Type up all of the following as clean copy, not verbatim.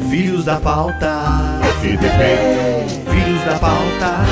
Filhos da Pauta, FDP, Filhos da Pauta.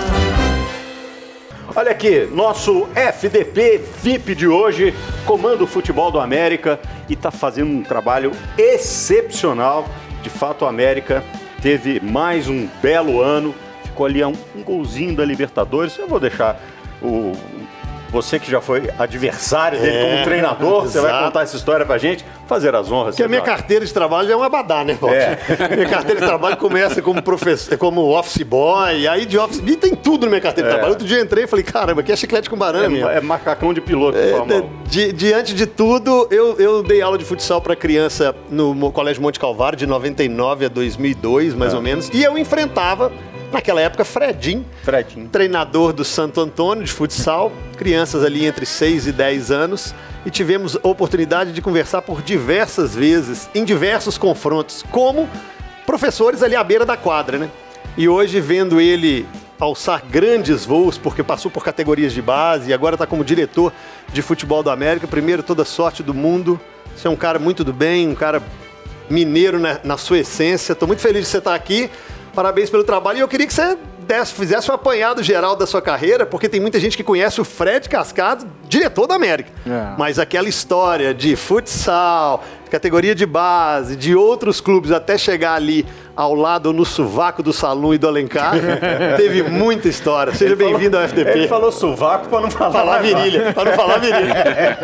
Olha aqui, nosso FDP VIP de hoje comanda o futebol do América e está fazendo um trabalho excepcional. De fato, o América teve mais um belo ano, ficou ali a um golzinho da Libertadores. Eu vou deixar você que já foi adversário dele como treinador, você vai contar essa história pra gente, fazer as honras. Porque a minha carteira de trabalho é um abadá, né, Paulo? Minha carteira de trabalho começa como professor, como office boy, aí de office... E tem tudo na minha carteira de trabalho. Outro dia eu entrei e falei, caramba, aqui é chiclete com barame. É macacão de piloto. Diante de tudo, eu dei aula de futsal para criança no Colégio Monte Calvário, de 99 a 2002, mais ou menos. E eu enfrentava... Naquela época, Fredinho, treinador do Santo Antônio de futsal, crianças ali entre 6 e 10 anos, e tivemos a oportunidade de conversar por diversas vezes, em diversos confrontos, como professores ali à beira da quadra, né? E hoje, vendo ele alçar grandes voos, porque passou por categorias de base e agora está como diretor de futebol do América, primeiro, toda sorte do mundo. Você é um cara muito do bem, um cara mineiro na sua essência. Estou muito feliz de você estar aqui. Parabéns pelo trabalho. E eu queria que você fizesse um apanhado geral da sua carreira, porque tem muita gente que conhece o Fred Cascado, diretor da América. Mas aquela história de futsal, categoria de base, de outros clubes, até chegar ali ao lado no sovaco do Salum e do Alencar, teve muita história. Seja bem-vindo ao FDP. Ele falou sovaco para não falar virilha. Para não falar virilha.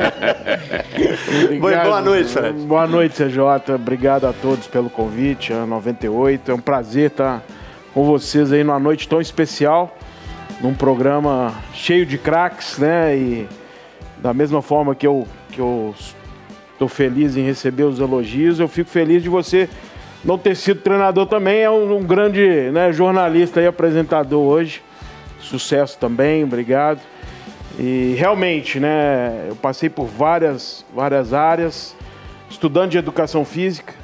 Boa noite, Fred. Boa noite, CJ. Obrigado a todos pelo convite, a 98. É um prazer estar com vocês aí numa noite tão especial, num programa cheio de craques, né? E da mesma forma que eu estou feliz em receber os elogios, eu fico feliz de você não ter sido treinador também. É um grande, né, jornalista e apresentador hoje. Sucesso também, obrigado. E realmente, né, eu passei por várias áreas, estudante de educação física.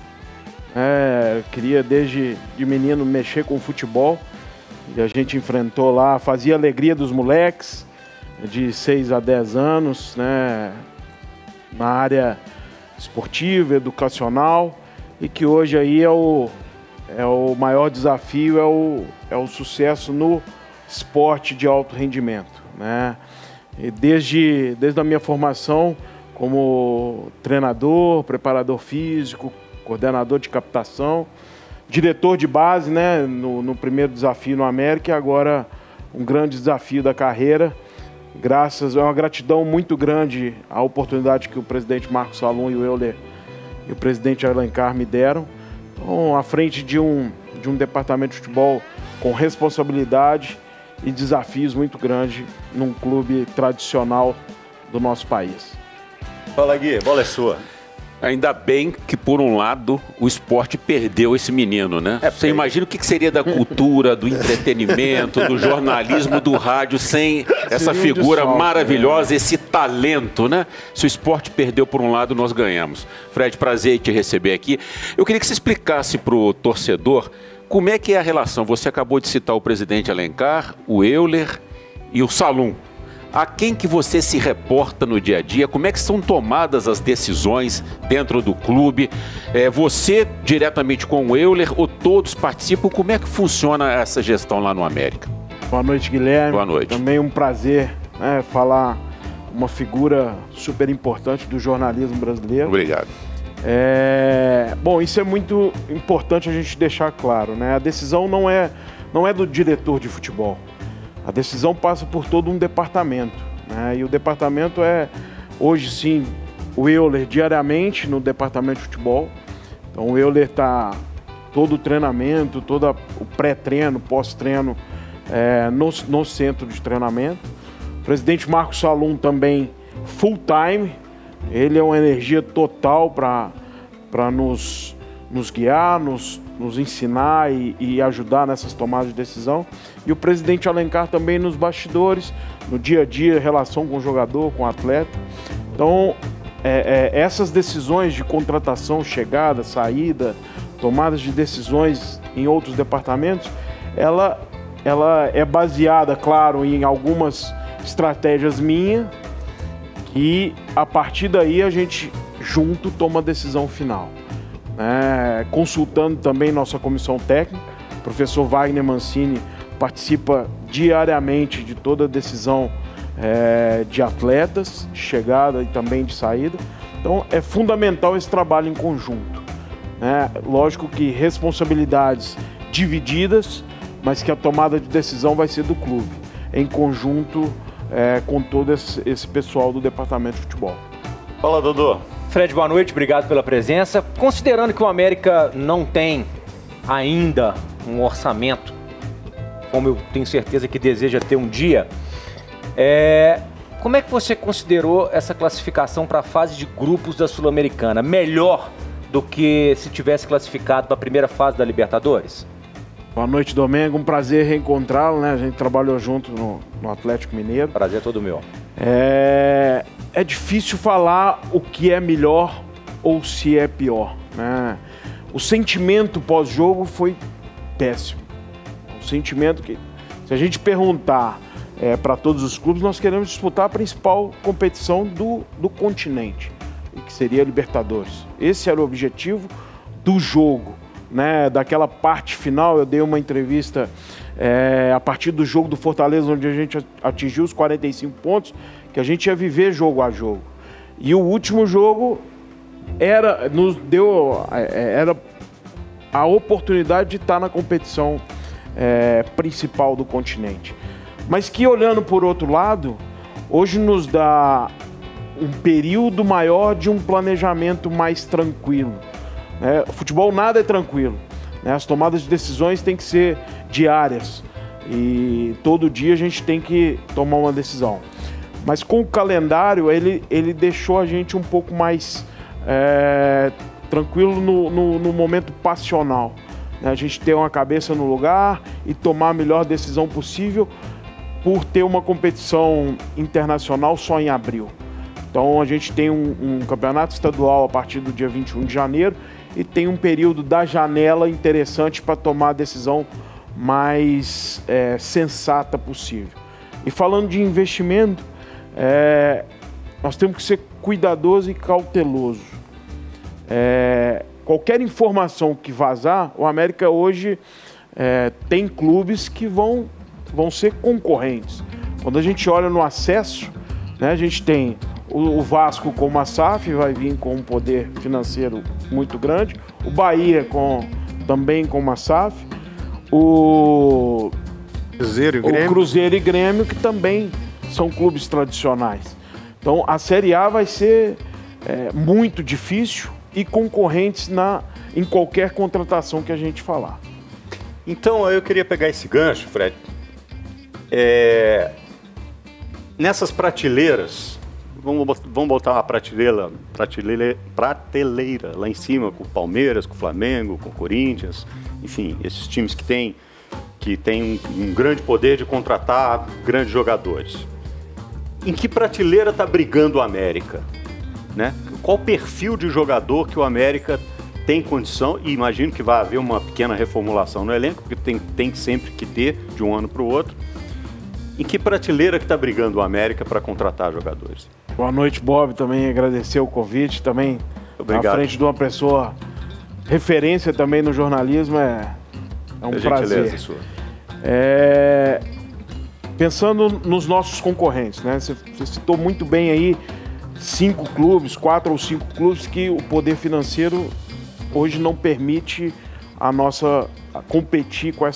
Queria desde de menino mexer com futebol. E a gente enfrentou lá, fazia alegria dos moleques de 6 a 10 anos, né, na área esportiva, educacional, e que hoje aí é o maior desafio, é o sucesso no esporte de alto rendimento, né? E desde a minha formação como treinador, preparador físico, coordenador de captação, diretor de base, né, no primeiro desafio no América, e agora um grande desafio da carreira. É uma gratidão muito grande à oportunidade que o presidente Marcos Salum e o Euler e o presidente Alencar me deram. Então, à frente de um departamento de futebol com responsabilidade e desafios muito grandes num clube tradicional do nosso país. Fala, Gui, a bola é sua. Ainda bem que, por um lado, o esporte perdeu esse menino, né? Você imagina o que seria da cultura, do entretenimento, do jornalismo, do rádio, sem essa figura maravilhosa, esse talento, né? Se o esporte perdeu por um lado, nós ganhamos. Fred, prazer em te receber aqui. Eu queria que você explicasse para o torcedor como é que é a relação. Você acabou de citar o presidente Alencar, o Euler e o Salum. A quem que você se reporta no dia a dia? Como é que são tomadas as decisões dentro do clube? Você diretamente com o Euler ou todos participam? Como é que funciona essa gestão lá no América? Boa noite, Guilherme. Boa noite. Também um prazer, né, falar uma figura super importante do jornalismo brasileiro. Obrigado. Bom, isso é muito importante a gente deixar claro, né? A decisão não é do diretor de futebol. A decisão passa por todo um departamento, né? E o departamento hoje sim, o Euler diariamente no departamento de futebol. Então o Euler está todo o treinamento, todo o pré-treino, pós-treino no centro de treinamento. O presidente Marcos Salum também full time. Ele é uma energia total para nos guiar, nos ensinar e ajudar nessas tomadas de decisão. E o presidente Alencar também nos bastidores, no dia a dia, relação com o jogador, com o atleta. Então, essas decisões de contratação, chegada, saída, tomadas de decisões em outros departamentos, ela é baseada, claro, em algumas estratégias minhas, e a partir daí a gente junto toma a decisão final. né, consultando também nossa comissão técnica. O professor Wagner Mancini participa diariamente de toda a decisão de atletas, de chegada e também de saída. Então é fundamental esse trabalho em conjunto, né? Lógico que responsabilidades divididas, mas que a tomada de decisão vai ser do clube, em conjunto com todo esse pessoal do departamento de futebol. Fala, Dodô. Fred, boa noite, obrigado pela presença. Considerando que o América não tem ainda um orçamento, como eu tenho certeza que deseja ter um dia, como é que você considerou essa classificação para a fase de grupos da Sul-Americana? Melhor do que se tivesse classificado para a primeira fase da Libertadores? Boa noite, Domingo. Um prazer reencontrá-lo, né? A gente trabalhou junto no Atlético Mineiro. Prazer é todo meu. É difícil falar o que é melhor ou se é pior, né? O sentimento pós-jogo foi péssimo. Um sentimento que, se a gente perguntar para todos os clubes, nós queremos disputar a principal competição do continente, que seria a Libertadores. Esse era o objetivo do jogo, né? Daquela parte final. Eu dei uma entrevista a partir do jogo do Fortaleza, onde a gente atingiu os 45 pontos, que a gente ia viver jogo a jogo. E o último jogo nos deu a oportunidade de estar na competição principal do continente. Mas que, olhando por outro lado, hoje nos dá um período maior de um planejamento mais tranquilo. O futebol nada é tranquilo, né? As tomadas de decisões têm que ser diárias e todo dia a gente tem que tomar uma decisão. Mas com o calendário, ele deixou a gente um pouco mais tranquilo no momento passional, né? A gente ter uma cabeça no lugar e tomar a melhor decisão possível por ter uma competição internacional só em abril. Então a gente tem um campeonato estadual a partir do dia 21 de janeiro e tem um período da janela interessante para tomar a decisão mais sensata possível. E falando de investimento, nós temos que ser cuidadoso e cauteloso. Qualquer informação que vazar, o América hoje tem clubes que vão ser concorrentes. Quando a gente olha no acesso, né, a gente tem o Vasco com uma SAF, vai vir com um poder financeiro muito grande, o Bahia também com uma SAF, o Cruzeiro e Grêmio, que também são clubes tradicionais. Então a Série A vai ser muito difícil e concorrentes em qualquer contratação que a gente falar. Então eu queria pegar esse gancho, Fred. Nessas prateleiras, vamos botar uma prateleira lá em cima, com o Palmeiras, com o Flamengo, com o Corinthians, enfim, esses times que têm um grande poder de contratar grandes jogadores. Em que prateleira está brigando o América, né? Qual o perfil de jogador que o América tem condição, e imagino que vai haver uma pequena reformulação no elenco, porque tem sempre que ter de um ano para o outro. Em que prateleira que está brigando o América para contratar jogadores? Boa noite, Bob. Também agradecer o convite. Também obrigado. À frente de uma pessoa referência também no jornalismo, é um prazer. Sua. Pensando nos nossos concorrentes, né? Você citou muito bem aí 4 ou 5 clubes que o poder financeiro hoje não permite a competir com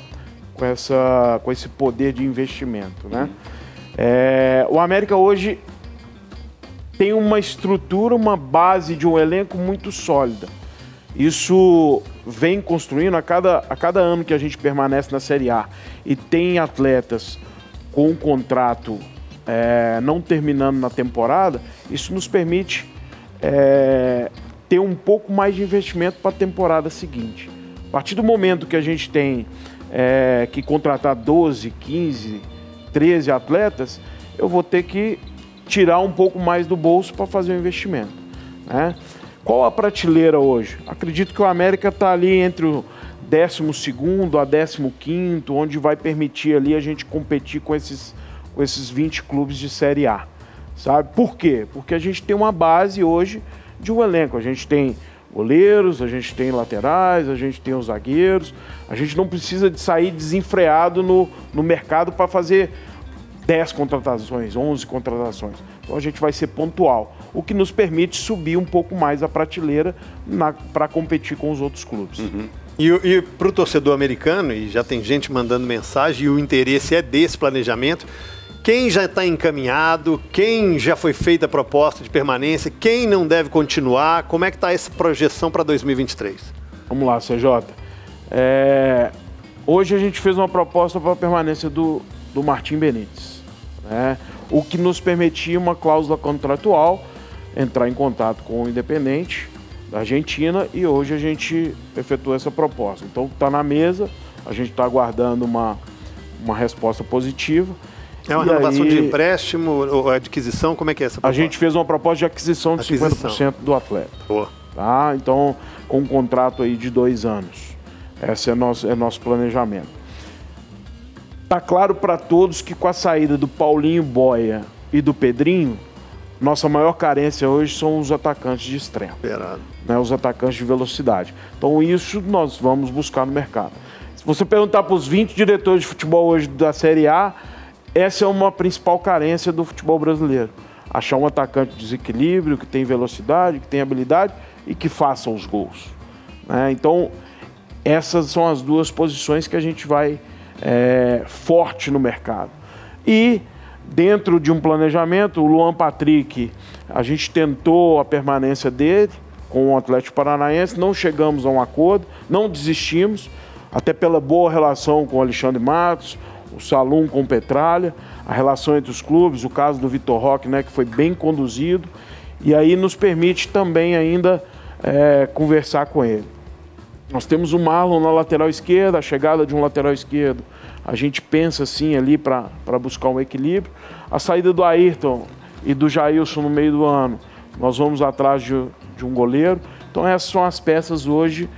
esse poder de investimento, né? O América hoje tem uma estrutura, uma base de um elenco muito sólida. Isso vem construindo a cada ano que a gente permanece na Série A e tem atletas com um contrato não terminando na temporada, isso nos permite ter um pouco mais de investimento para a temporada seguinte. A partir do momento que a gente tem que contratar 12, 15, 13 atletas, eu vou ter que tirar um pouco mais do bolso para fazer o investimento, né? Qual a prateleira hoje? Acredito que o América está ali entre o 12º a 15º, onde vai permitir ali a gente competir com esses 20 clubes de Série A, sabe? Por quê? Porque a gente tem uma base hoje de um elenco. A gente tem goleiros, a gente tem laterais, a gente tem os zagueiros. A gente não precisa de sair desenfreado no mercado para fazer 10 contratações, 11 contratações. Então a gente vai ser pontual, o que nos permite subir um pouco mais a prateleira para competir com os outros clubes. Uhum. E para o torcedor americano, e já tem gente mandando mensagem, e o interesse é desse planejamento, quem já está encaminhado, quem já foi feita a proposta de permanência, quem não deve continuar, como é que está essa projeção para 2023? Vamos lá, CJ. Hoje a gente fez uma proposta para a permanência do Martim Benítez, né? O que nos permitia uma cláusula contratual, entrar em contato com o Independente da Argentina, e hoje a gente efetuou essa proposta. Então está na mesa, a gente está aguardando uma resposta positiva. É uma renovação de empréstimo ou adquisição? Como é que é essa proposta? A gente fez uma proposta de aquisição de 50% do atleta. Boa. Tá? Então, com um contrato aí de 2 anos. Esse é nosso planejamento. Está claro para todos que com a saída do Paulinho Boia e do Pedrinho, nossa maior carência hoje são os atacantes de extremo. Né? Os atacantes de velocidade. Então, isso nós vamos buscar no mercado. Se você perguntar para os 20 diretores de futebol hoje da Série A, essa é uma principal carência do futebol brasileiro. Achar um atacante de desequilíbrio, que tem velocidade, que tem habilidade e que faça os gols. Né? Então, essas são as 2 posições que a gente vai forte no mercado. E, dentro de um planejamento, o Luan Patrick, a gente tentou a permanência dele com o Atlético Paranaense, não chegamos a um acordo, não desistimos, até pela boa relação com o Alexandre Matos, o Salum com o Petralha, a relação entre os clubes, o caso do Vitor Roque, né, que foi bem conduzido, e aí nos permite também ainda conversar com ele. Nós temos o Marlon na lateral esquerda, a chegada de um lateral esquerdo, a gente pensa assim ali para buscar um equilíbrio. A saída do Ayrton e do Jailson no meio do ano, nós vamos atrás de um goleiro. Então essas são as peças hoje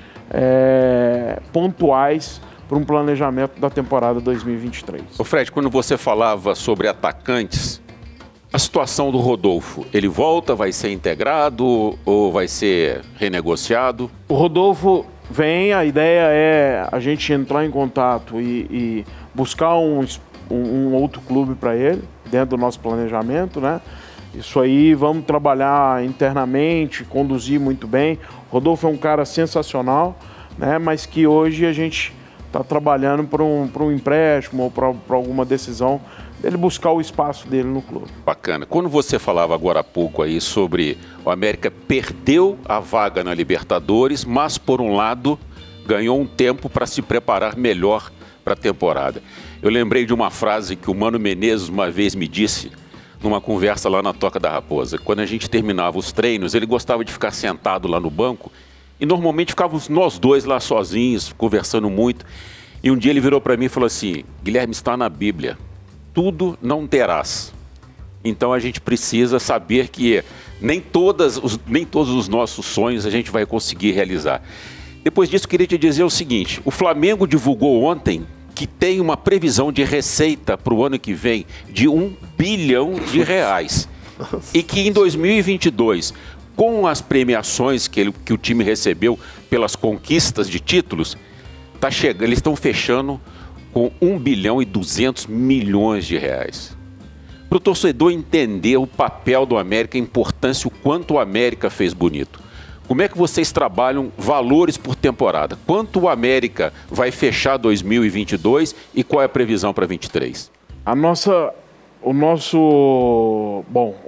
pontuais para um planejamento da temporada 2023. Ô Fred, quando você falava sobre atacantes, a situação do Rodolfo, ele volta, vai ser integrado ou vai ser renegociado? O Rodolfo vem, a ideia é a gente entrar em contato e buscar um outro clube para ele, dentro do nosso planejamento, né? Isso aí, vamos trabalhar internamente, conduzir muito bem. O Rodolfo é um cara sensacional, né? Mas que hoje a gente está trabalhando para um empréstimo ou para alguma decisão dele buscar o espaço dele no clube. Bacana. Quando você falava agora há pouco aí sobre o América perdeu a vaga na Libertadores, mas por um lado ganhou um tempo para se preparar melhor para a temporada. Eu lembrei de uma frase que o Mano Menezes uma vez me disse numa conversa lá na Toca da Raposa. Quando a gente terminava os treinos, ele gostava de ficar sentado lá no banco e normalmente ficávamos nós dois lá sozinhos, conversando muito. E um dia ele virou para mim e falou assim: Guilherme, está na Bíblia, tudo não terás. Então a gente precisa saber que nem todos os nossos sonhos a gente vai conseguir realizar. Depois disso, eu queria te dizer o seguinte: o Flamengo divulgou ontem que tem uma previsão de receita para o ano que vem de R$1 bilhão. E que em 2022, com as premiações que o time recebeu pelas conquistas de títulos, eles estão fechando com R$1 bilhão e 200 milhões de reais. Para o torcedor entender o papel do América, a importância, o quanto o América fez bonito. Como é que vocês trabalham valores por temporada? Quanto o América vai fechar 2022 e qual é a previsão para 2023? O nosso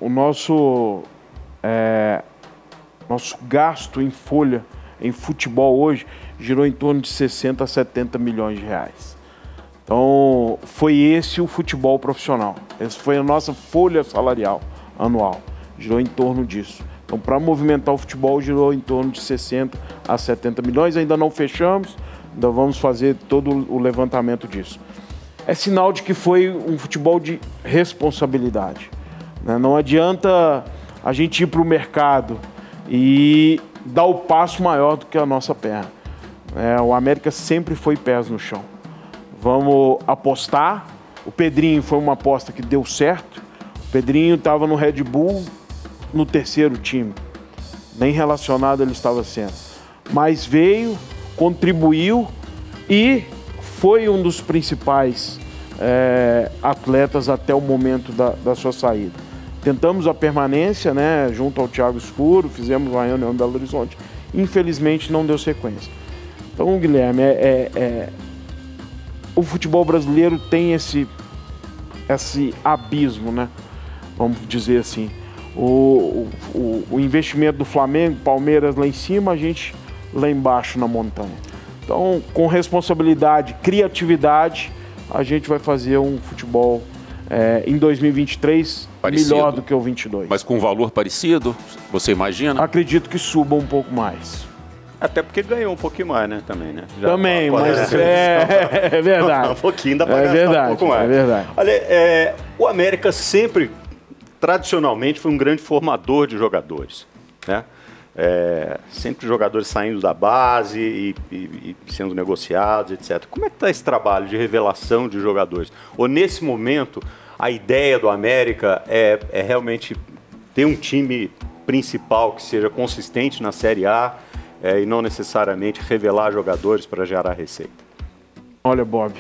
gasto em folha, em futebol hoje, girou em torno de 60 a 70 milhões de reais. Então, foi esse o futebol profissional. Essa foi a nossa folha salarial anual. Girou em torno disso. Então, para movimentar o futebol, girou em torno de 60 a 70 milhões. Ainda não fechamos, ainda vamos fazer todo o levantamento disso. É sinal de que foi um futebol de responsabilidade, né? Não adianta a gente ir para o mercado e dar o passo maior do que a nossa perna. O América sempre foi pés no chão. Vamos apostar. O Pedrinho foi uma aposta que deu certo. O Pedrinho estava no Red Bull no 3º time. nem relacionado ele estava sendo. Mas veio, contribuiu e foi um dos principais atletas até o momento da sua saída. Tentamos a permanência, né, junto ao Thiago Escuro, fizemos uma reunião em Belo Horizonte, infelizmente não deu sequência. Então, Guilherme, o futebol brasileiro tem esse abismo, né? Vamos dizer assim. O investimento do Flamengo, Palmeiras lá em cima, a gente lá embaixo na montanha. Então, com responsabilidade, criatividade, a gente vai fazer um futebol em 2023 parecido, melhor do que o 22. Mas com um valor parecido, você imagina? Acredito que suba um pouco mais. Até porque ganhou um pouquinho mais, né? Também, né? Já também, mas é verdade. Um pouquinho dá pra gastar um pouco mais. É verdade. Olha, o América sempre, tradicionalmente, foi um grande formador de jogadores, né? Sempre jogadores saindo da base e sendo negociados, etc. Como é que está esse trabalho de revelação de jogadores? Ou nesse momento, a ideia do América é realmente ter um time principal que seja consistente na Série A, e não necessariamente revelar jogadores para gerar receita? Olha, Bob,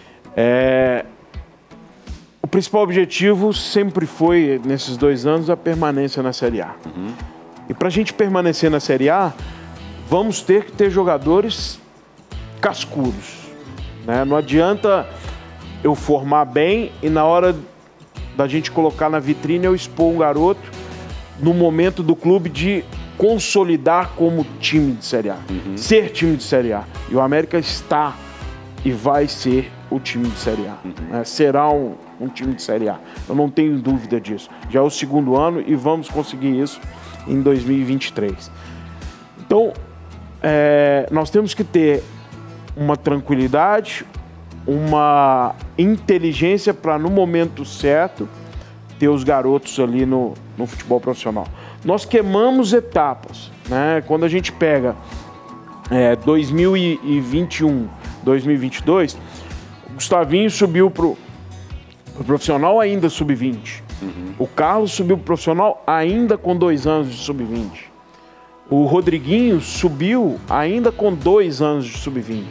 o principal objetivo sempre foi, nesses 2 anos, a permanência na Série A. E para a gente permanecer na Série A, vamos ter que ter jogadores cascudos, né? Não adianta eu formar bem e na hora da gente colocar na vitrine eu expor um garoto no momento do clube de consolidar como time de Série A, ser time de Série A. E o América está e vai ser o time de Série A. Né? Será um time de Série A. Eu não tenho dúvida disso. Já é o 2º ano e vamos conseguir isso em 2023. Então, nós temos que ter uma tranquilidade, uma inteligência para, no momento certo, ter os garotos ali no futebol profissional. Nós queimamos etapas, né? Quando a gente pega 2021, 2022, o Gustavinho subiu pro profissional ainda sub-20. O Carlos subiu pro profissional ainda com 2 anos de sub-20. O Rodriguinho subiu ainda com 2 anos de sub-20.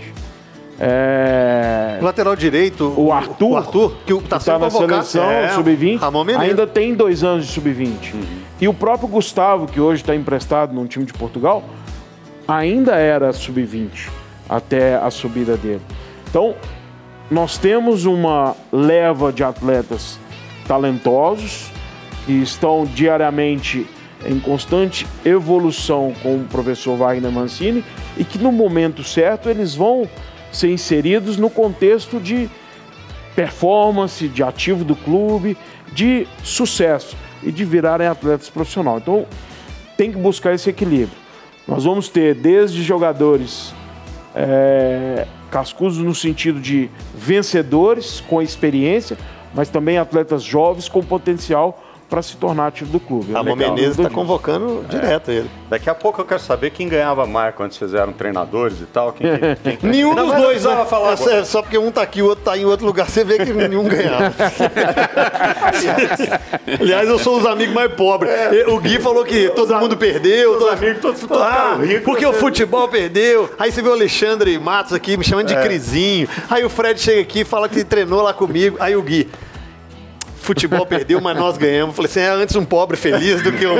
O lateral direito, o Arthur que está na seleção sub-20, ainda tem 2 anos de sub-20. E o próprio Gustavo, que hoje está emprestado num time de Portugal, ainda era sub-20 até a subida dele. Então, nós temos uma leva de atletas talentosos que estão diariamente em constante evolução com o professor Wagner Mancini e que no momento certo eles vão ser inseridos no contexto de performance, de ativo do clube, de sucesso e de virarem atletas profissionais. Então, tem que buscar esse equilíbrio. Nós vamos ter desde jogadores cascudos no sentido de vencedores com experiência, mas também atletas jovens com potencial para se tornar ativo do clube. Ramon Menezes está convocando direto ele. Daqui a pouco eu quero saber quem ganhava mais quando vocês eram treinadores e tal. Nenhum dos dois vai falar. Só porque um está aqui, o outro está em outro lugar, você vê que nenhum ganhava. Aliás, eu sou os amigos mais pobres. O Gui falou que todo mundo perdeu. Os amigos todos ficaram ricos. Porque o futebol perdeu. Aí você vê o Alexandre Matos aqui me chamando de Crisinho. Aí o Fred chega aqui e fala que treinou lá comigo. Aí o Gui... Futebol perdeu, mas nós ganhamos. Falei assim, antes um pobre feliz do que um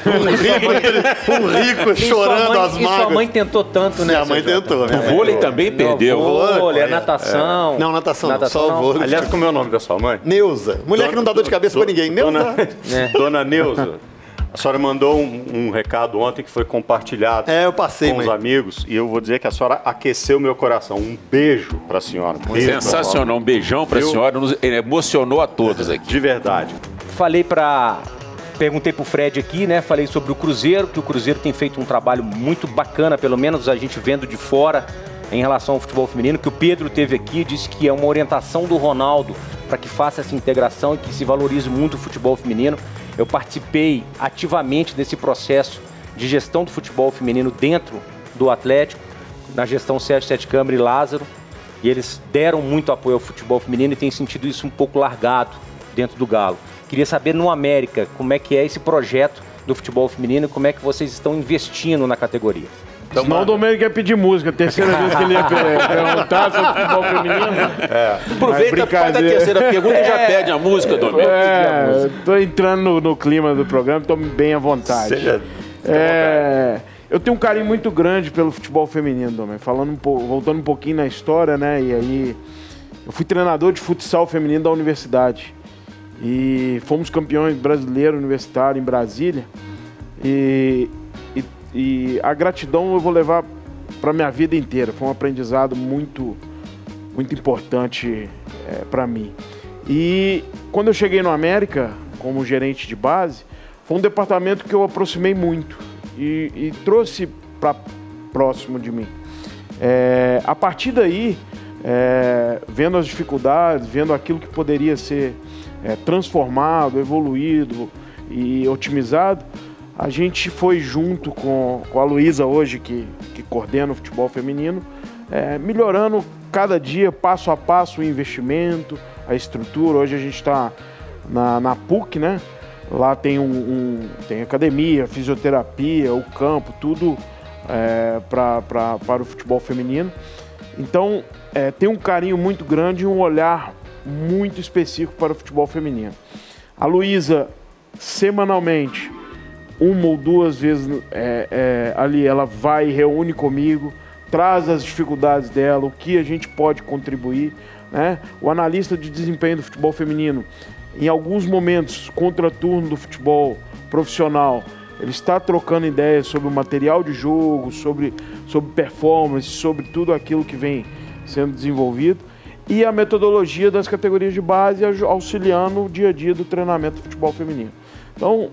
rico chorando as mágoas. E sua mãe tentou tanto, né? Minha mãe tentou. O vôlei também perdeu. O vôlei, a natação. Não, natação só o vôlei. Aliás, como é o nome da sua mãe? Neuza. Mulher que não dá dor de cabeça pra ninguém. Neuza. Dona Neuza. A senhora mandou um recado ontem que foi compartilhado eu passei, com os amigos e eu vou dizer que a senhora aqueceu meu coração. Um beijo para a senhora. Sensacional, um beijão para a senhora. Emocionou a todos aqui. De verdade. Perguntei pro Fred aqui, né? Falei sobre o Cruzeiro, que o Cruzeiro tem feito um trabalho muito bacana, pelo menos a gente vendo de fora, em relação ao futebol feminino, que o Pedro teve aqui, disse que é uma orientação do Ronaldo para que faça essa integração e que se valorize muito o futebol feminino. Eu participei ativamente desse processo de gestão do futebol feminino dentro do Atlético, na gestão Sérgio Sete Câmara e Lázaro, e eles deram muito apoio ao futebol feminino e têm sentido isso um pouco largado dentro do Galo. Queria saber no América como é que é esse projeto do futebol feminino, como é que vocês estão investindo na categoria. Então, senão o Domênico ia pedir música, terceira vez que ele ia perguntar sobre o futebol feminino. Aproveita para a terceira pergunta e já pede a música, Domênico. Tô entrando no clima do programa, estou bem à vontade. Eu tenho um carinho muito grande pelo futebol feminino, Domênico. Voltando um pouquinho na história, né? E aí, eu fui treinador de futsal feminino da universidade. E fomos campeões brasileiros universitários em Brasília. E a gratidão eu vou levar para minha vida inteira. Foi um aprendizado muito importante para mim. E quando eu cheguei no América, como gerente de base, foi um departamento que eu aproximei muito e trouxe para próximo de mim. A partir daí, vendo as dificuldades, vendo aquilo que poderia ser transformado, evoluído e otimizado, a gente foi junto com a Luísa hoje, que coordena o futebol feminino, melhorando cada dia, passo a passo, o investimento, a estrutura. Hoje a gente está na PUC, né? Lá tem tem academia, fisioterapia, o campo, tudo para o futebol feminino. Então, tem um carinho muito grande e um olhar muito específico para o futebol feminino. A Luísa, semanalmente, uma ou duas vezes ali, ela vai e reúne comigo, traz as dificuldades dela, o que a gente pode contribuir, né? O analista de desempenho do futebol feminino, em alguns momentos, contraturno do futebol profissional, ele está trocando ideias sobre o material de jogo, sobre performance, sobre tudo aquilo que vem sendo desenvolvido, e a metodologia das categorias de base auxiliando o dia a dia do treinamento do futebol feminino. Então,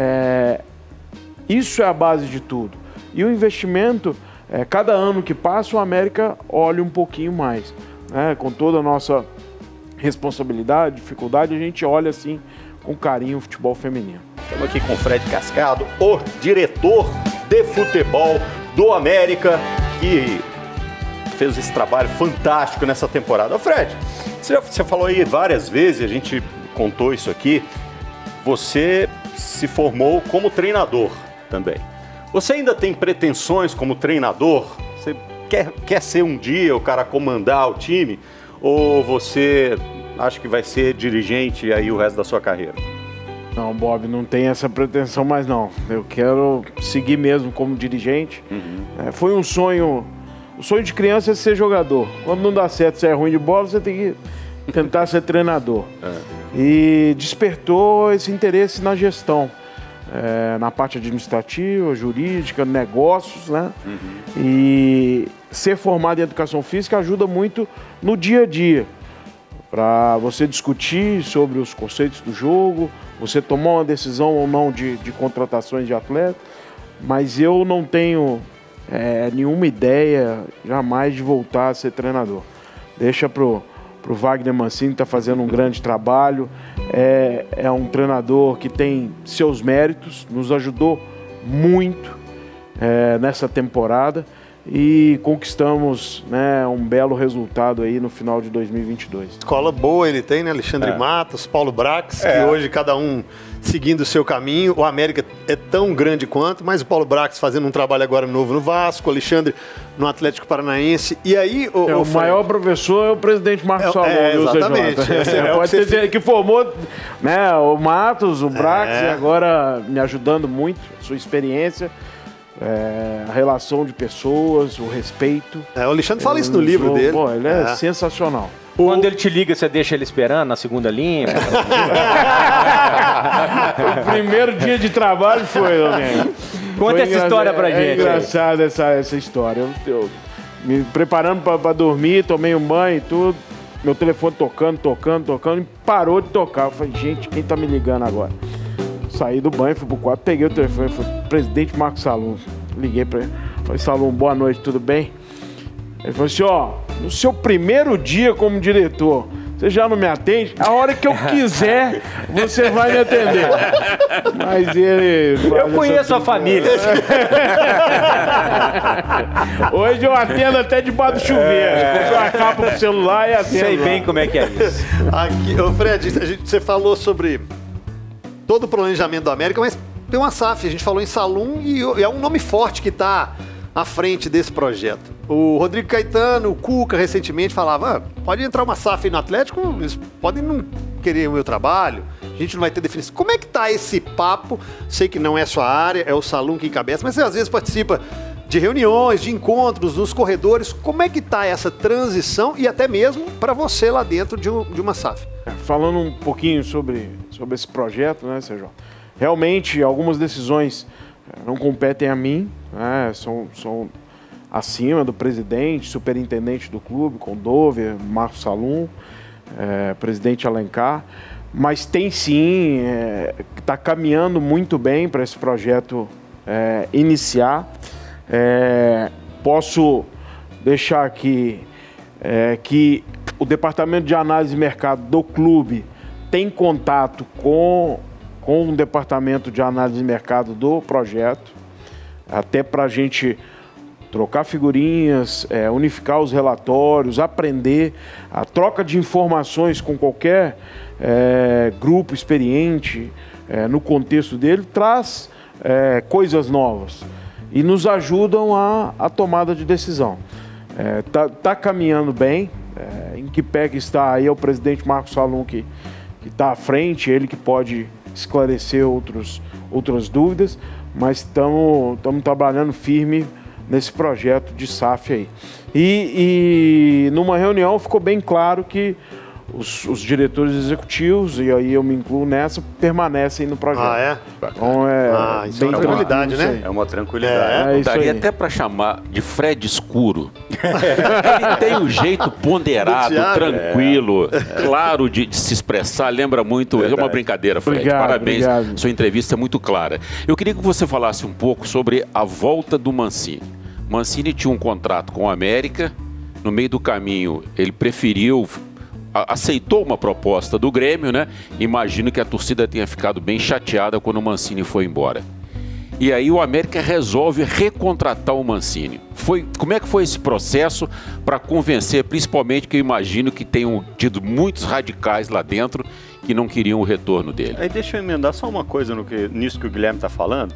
isso é a base de tudo. E o investimento, cada ano que passa, o América olha um pouquinho mais, né? Com toda a nossa responsabilidade, dificuldade, a gente olha assim com carinho o futebol feminino. Estamos aqui com o Fred Cascado, o diretor de futebol do América, que fez esse trabalho fantástico nessa temporada. Ô Fred, você falou aí várias vezes, a gente contou isso aqui, você se formou como treinador também. Você ainda tem pretensões como treinador? Você quer ser um dia o cara comandar o time? Ou você acha que vai ser dirigente aí o resto da sua carreira? Não, Bob, não tem essa pretensão mais não. Eu quero seguir mesmo como dirigente. Foi um sonho. O sonho de criança é ser jogador. Quando não dá certo, você é ruim de bola, você tem que tentar ser treinador. E despertou esse interesse na gestão. Na parte administrativa, jurídica, negócios, né? E ser formado em educação física ajuda muito no dia a dia, para você discutir sobre os conceitos do jogo, você tomar uma decisão ou não de contratações de atleta. Mas eu não tenho nenhuma ideia jamais de voltar a ser treinador. Deixa pro Wagner Mancini, que está fazendo um grande trabalho. É um treinador que tem seus méritos, nos ajudou muito nessa temporada e conquistamos, né, um belo resultado aí no final de 2022. Escola boa ele tem, né? Alexandre Matos, Paulo Brax, que hoje cada um seguindo o seu caminho. O América é tão grande quanto, mas o Paulo Brax fazendo um trabalho agora novo no Vasco, o Alexandre no Atlético Paranaense. E aí o maior professor é o presidente Marcos Salom. Exatamente. Pode ter que formou, né, o Matos, o Brax, e agora me ajudando muito, sua experiência. A relação de pessoas, o respeito. O Alexandre fala isso no livro dele. Pô, ele é sensacional. Quando ele te liga, você deixa ele esperando na segunda linha? O primeiro dia de trabalho foi, Domênico. Conta essa história pra gente. É engraçada essa história. Eu me preparando pra dormir, tomei um banho e tudo. Meu telefone tocando, e parou de tocar. Eu falei, gente, quem tá me ligando agora? Saí do banho, fui pro quarto, peguei o telefone, foi o presidente Marcos Salom. Liguei pra ele, falei, Salom, boa noite, tudo bem? Ele falou assim, no seu primeiro dia como diretor, você já não me atende? A hora que eu quiser, você vai me atender. Mas ele... Eu conheço a família. Hoje eu atendo até debaixo do chuveiro. Comprei uma capa pro celular e atendo. Sei bem como é que é isso. Aqui, Fred, você falou sobre todo o planejamento do América, mas ter uma SAF. A gente falou em Salum e é um nome forte que está à frente desse projeto. O Rodrigo Caetano, o Cuca, recentemente falava, pode entrar uma SAF no Atlético, eles podem não querer o meu trabalho, a gente não vai ter definição. Como é que tá esse papo? Sei que não é sua área, é o Salum que encabeça, mas você às vezes participa de reuniões, de encontros, nos corredores. Como é que tá essa transição e até mesmo para você lá dentro de uma SAF? Falando um pouquinho sobre esse projeto, né, Sérgio? Realmente, algumas decisões não competem a mim, né, são acima do presidente, superintendente do clube, Condover, Marcos Salum, presidente Alencar, mas tem sim, está caminhando muito bem para esse projeto iniciar. Posso deixar aqui que o Departamento de Análise de Mercado do clube tem contato com o Departamento de Análise de Mercado do projeto, até para a gente trocar figurinhas, unificar os relatórios, aprender, a troca de informações com qualquer grupo experiente no contexto dele, traz coisas novas e nos ajudam a tomada de decisão. Tá caminhando bem, em que pé que está aí é o presidente Marcos Salum que está à frente, ele que pode esclarecer outras dúvidas, mas estamos trabalhando firme nesse projeto de SAF aí. E numa reunião ficou bem claro que os diretores executivos, e aí eu me incluo nessa, permanecem no projeto. Ah, é? Então isso é uma tranquilidade, né? É uma tranquilidade. Daria até para chamar de Fred Escuro. Ele tem um jeito ponderado, tranquilo, claro de se expressar, lembra muito. É uma brincadeira, Fred. Obrigado, parabéns. Obrigado. Sua entrevista é muito clara. Eu queria que você falasse um pouco sobre a volta do Mancini. Mancini tinha um contrato com o América. No meio do caminho, ele aceitou uma proposta do Grêmio, né? Imagino que a torcida tenha ficado bem chateada quando o Mancini foi embora. E aí o América resolve recontratar o Mancini. Como é que foi esse processo para convencer, principalmente que eu imagino que tenham tido muitos radicais lá dentro que não queriam o retorno dele? Aí deixa eu emendar só uma coisa nisso que o Guilherme está falando,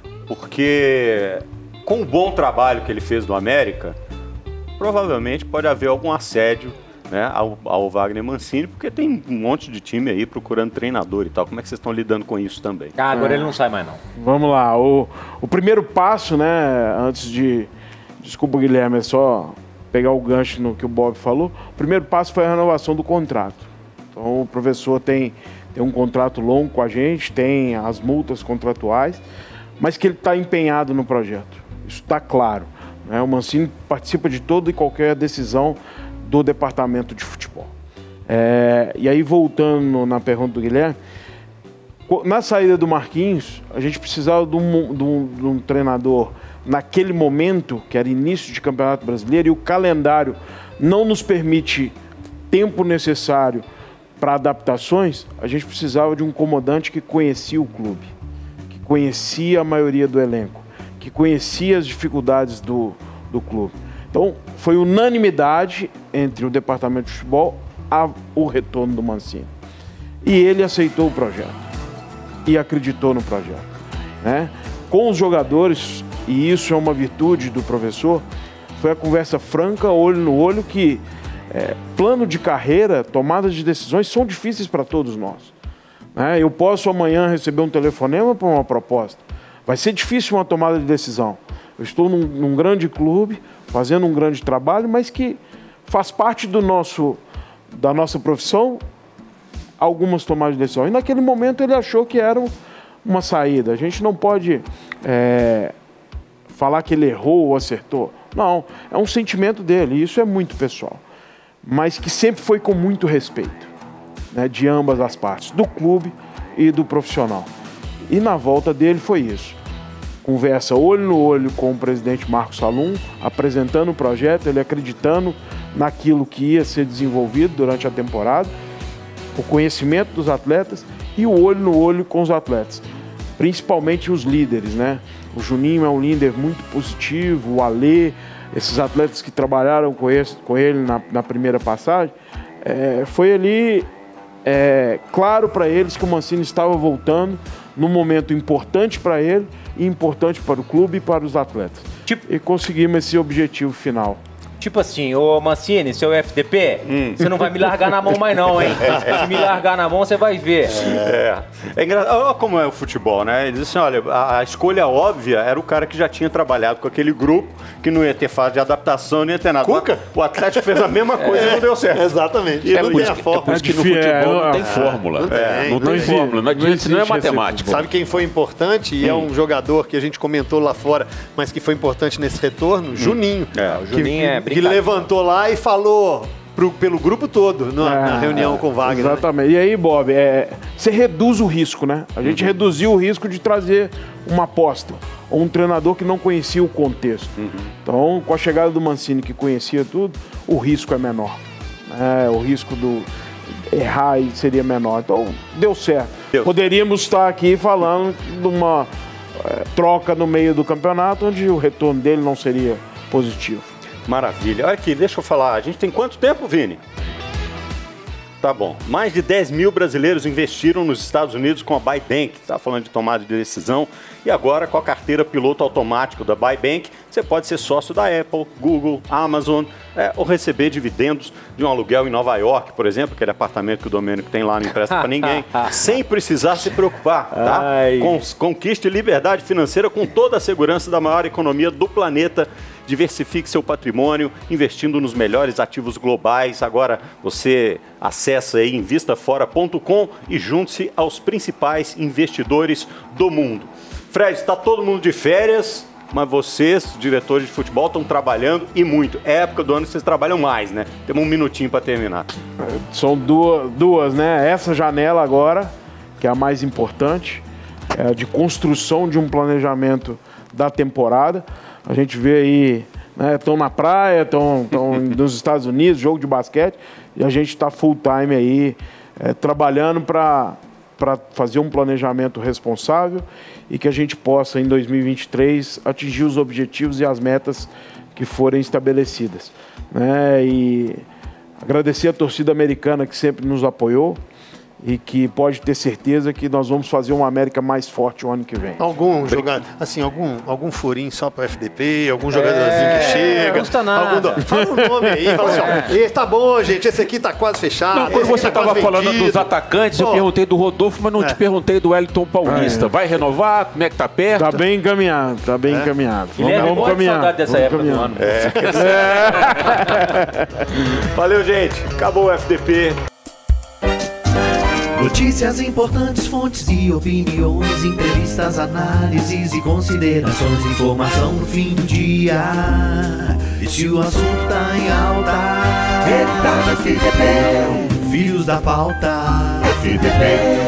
porque com o bom trabalho que ele fez no América, provavelmente pode haver algum assédio, né, ao Wagner Mancini, porque tem um monte de time aí procurando treinador e tal. Como é que vocês estão lidando com isso também? Agora ele não sai mais não. Vamos lá. O primeiro passo, né, antes de... Desculpa, Guilherme, é só pegar o gancho no que o Bob falou. O primeiro passo foi a renovação do contrato. Então o professor tem um contrato longo com a gente, tem as multas contratuais, mas que ele está empenhado no projeto. Isso está claro, né? O Mancini participa de toda e qualquer decisão do departamento de futebol. E aí, voltando na pergunta do Guilherme, na saída do Marquinhos, a gente precisava de um treinador naquele momento, que era início de Campeonato Brasileiro, e o calendário não nos permite tempo necessário para adaptações. A gente precisava de um comandante que conhecia o clube, que conhecia a maioria do elenco, que conhecia as dificuldades do clube. Então, foi unanimidade entre o departamento de futebol o retorno do Mancini. E ele aceitou o projeto e acreditou no projeto, né? Com os jogadores, e isso é uma virtude do professor, foi a conversa franca, olho no olho, que plano de carreira, tomada de decisões são difíceis para todos nós, né? Eu posso amanhã receber um telefonema para uma proposta. Vai ser difícil uma tomada de decisão. Eu estou num grande clube, fazendo um grande trabalho, mas que faz parte da nossa profissão, algumas tomadas de decisão. E naquele momento ele achou que era uma saída. A gente não pode falar que ele errou ou acertou. Não, é um sentimento dele, e isso é muito pessoal. Mas que sempre foi com muito respeito, né, de ambas as partes, do clube e do profissional. E na volta dele foi isso. Conversa olho no olho com o presidente Marcos Salum, apresentando o projeto, ele acreditando naquilo que ia ser desenvolvido durante a temporada, o conhecimento dos atletas e o olho no olho com os atletas, principalmente os líderes, né? O Juninho é um líder muito positivo, o Alê, esses atletas que trabalharam com ele na primeira passagem, foi ali claro para eles que o Mancini estava voltando num momento importante para ele e importante para o clube e para os atletas. E conseguimos esse objetivo final. Tipo assim, ô Mancini, seu FDP, você não vai me largar na mão mais não, hein? Se me largar na mão, você vai ver. É engraçado. Olha como é o futebol, né? Eles dizem assim, olha, a escolha óbvia era o cara que já tinha trabalhado com aquele grupo, que não ia ter fase de adaptação, não ia ter nada. Cuca? O Atlético fez a mesma coisa e não deu certo. Exatamente. É por isso que no futebol não tem fórmula. Não tem fórmula. Não adianta, não é matemática. Sabe quem foi importante? E é um jogador que a gente comentou lá fora, mas que foi importante nesse retorno? Juninho. O Juninho é que levantou lá e falou pelo grupo todo na reunião com o Wagner. Exatamente. Né? E aí, Bob, você reduz o risco, né? A gente reduziu o risco de trazer uma aposta ou um treinador que não conhecia o contexto. Então, com a chegada do Mancini, que conhecia tudo, o risco é menor. O risco do errar seria menor. Então, deu certo. Poderíamos estar aqui falando de uma troca no meio do campeonato, onde o retorno dele não seria positivo. Maravilha. Olha aqui, deixa eu falar. A gente tem quanto tempo, Vini? Tá bom. Mais de 10 mil brasileiros investiram nos Estados Unidos com a Buybank. Está falando de tomada de decisão. E agora, com a carteira piloto automático da Buybank, você pode ser sócio da Apple, Google, Amazon, ou receber dividendos de um aluguel em Nova York, por exemplo, aquele apartamento que o Domênico tem lá, não empresta para ninguém, sem precisar se preocupar, tá? Conquiste liberdade financeira com toda a segurança da maior economia do planeta. Diversifique seu patrimônio investindo nos melhores ativos globais. Agora você acessa aí investafora.com e junte-se aos principais investidores do mundo. Fred, está todo mundo de férias, mas vocês, diretores de futebol, estão trabalhando e muito. É época do ano que vocês trabalham mais, né? Temos um minutinho para terminar. São duas, né? Essa janela agora, que é a mais importante, é a de construção de um planejamento da temporada. A gente vê aí, estão na praia, estão nos Estados Unidos, jogo de basquete, e a gente está full time aí, trabalhando para fazer um planejamento responsável e que a gente possa, em 2023, atingir os objetivos e as metas que forem estabelecidas. E agradecer a torcida americana que sempre nos apoiou, e que pode ter certeza que nós vamos fazer uma América mais forte o ano que vem. Algum jogador, assim, algum furinho só para o FDP, algum jogadorzinho que chega. Não custa nada. Fala o nome aí, fala assim, tá bom, gente, esse aqui tá quase fechado. Não, quando você estava falando dos atacantes, eu perguntei do Rodolfo, mas não te perguntei do Wellington Paulista. Vai renovar? Como é que tá perto? Tá bem encaminhado, tá bem encaminhado. Vamos caminhar. Saudade dessa época do ano. Valeu, gente. Acabou o FDP. Notícias importantes, fontes e opiniões, entrevistas, análises e considerações, informação no fim do dia. E se o assunto tá em alta, ele tá no FDP, filhos da pauta, FDP.